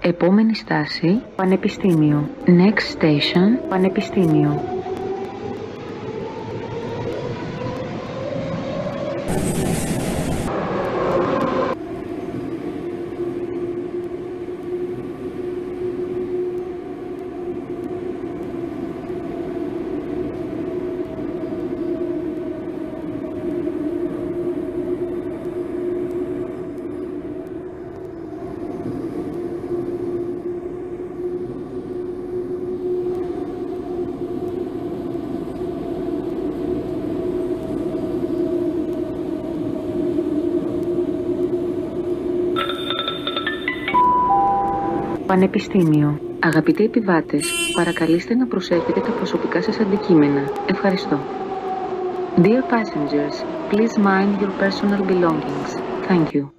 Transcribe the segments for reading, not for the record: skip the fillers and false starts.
Επόμενη στάση, Πανεπιστήμιο. Next station, Πανεπιστήμιο. Πανεπιστήμιο. Αγαπητοί επιβάτες, παρακαλείστε να προσέχετε τα προσωπικά σας αντικείμενα. Ευχαριστώ. Dear passengers, please mind your personal belongings. Thank you.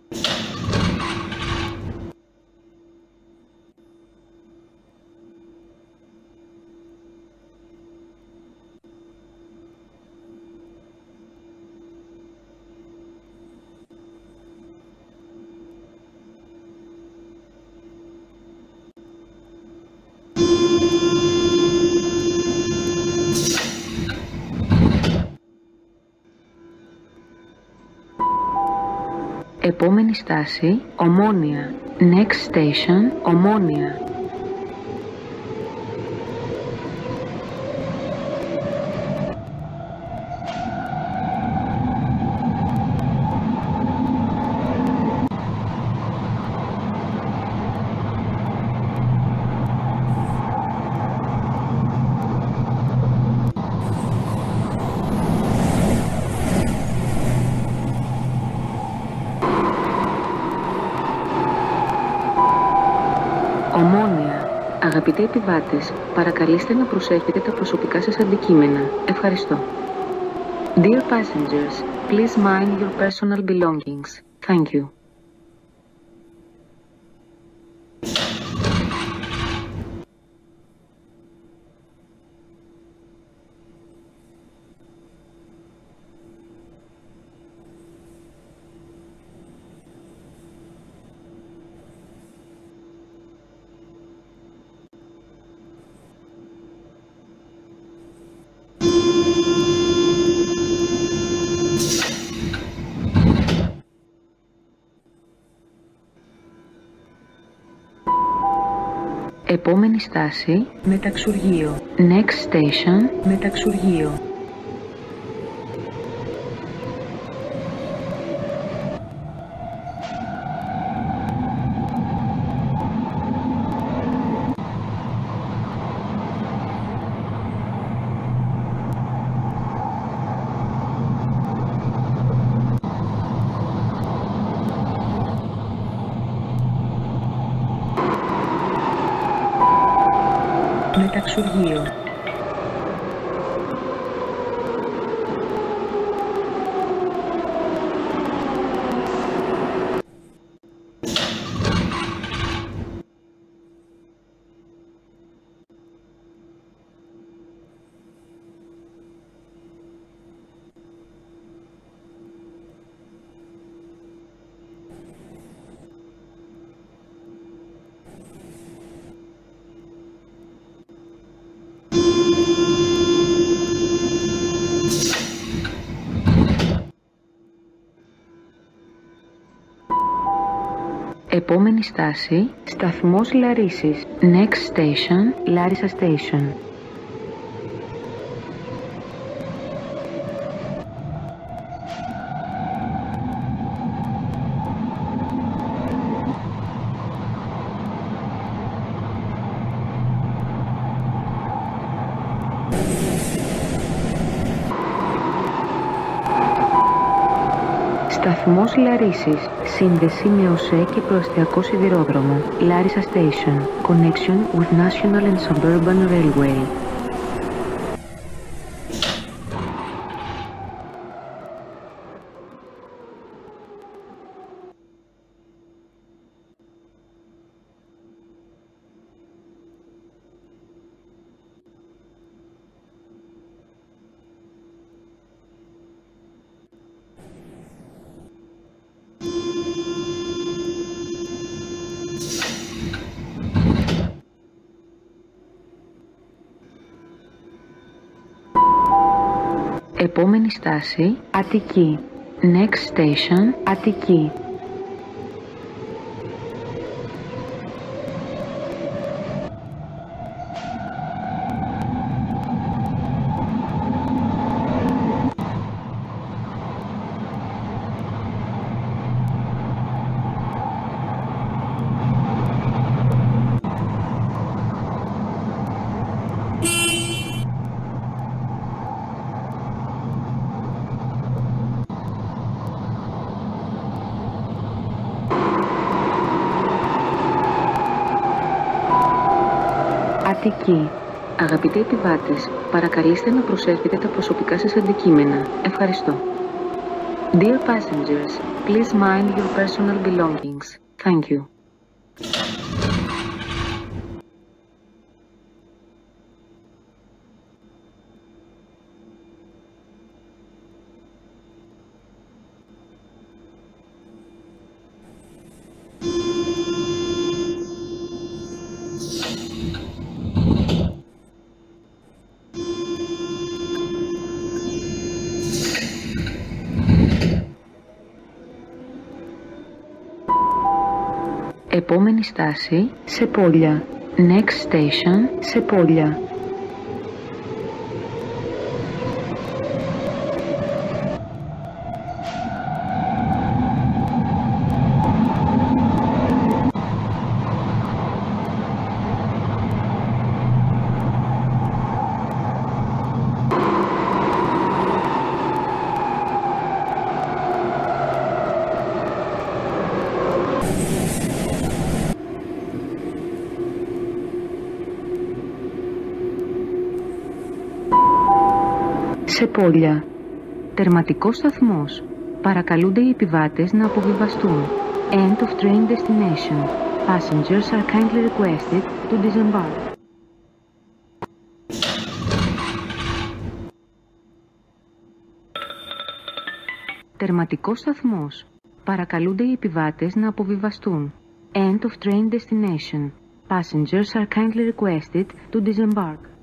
Επόμενη στάση, Ομόνοια. Next station, Ομόνοια. Ομόνοια. Αγαπητοί επιβάτες, παρακαλείστε να προσέχετε τα προσωπικά σας αντικείμενα. Ευχαριστώ. Dear passengers, please mind your personal belongings. Thank you. Επόμενη στάση, Μεταξουργείο. Next station, Μεταξουργείο. Μεταξουργείο. Επόμενη στάση, σταθμός Λαρίσης. Next station, Λάρισα Station. Σταθμός Λαρίσης. Σύνδεση με ΟΣΕ και προαστιακό σιδηρόδρομο. Λάρισα Station. Connection with National and Suburban Railway. Επόμενη στάση, Αττική. Next station, Αττική. Αττική. Αγαπητοί επιβάτες, παρακαλείστε να προσέχετε τα προσωπικά σας αντικείμενα. Ευχαριστώ. Dear passengers, please mind your personal belongings. Thank you. Επόμενη στάση, Σεπόλια. Next station, Σεπόλια. Σεπόλια. Τερματικός σταθμός. Παρακαλούνται οι επιβάτες να αποβιβαστούν. End of train destination. Passengers are kindly requested to disembark. Τερματικός σταθμός. Παρακαλούνται οι επιβάτες να αποβιβαστούν. End of train destination. Passengers are kindly requested to disembark.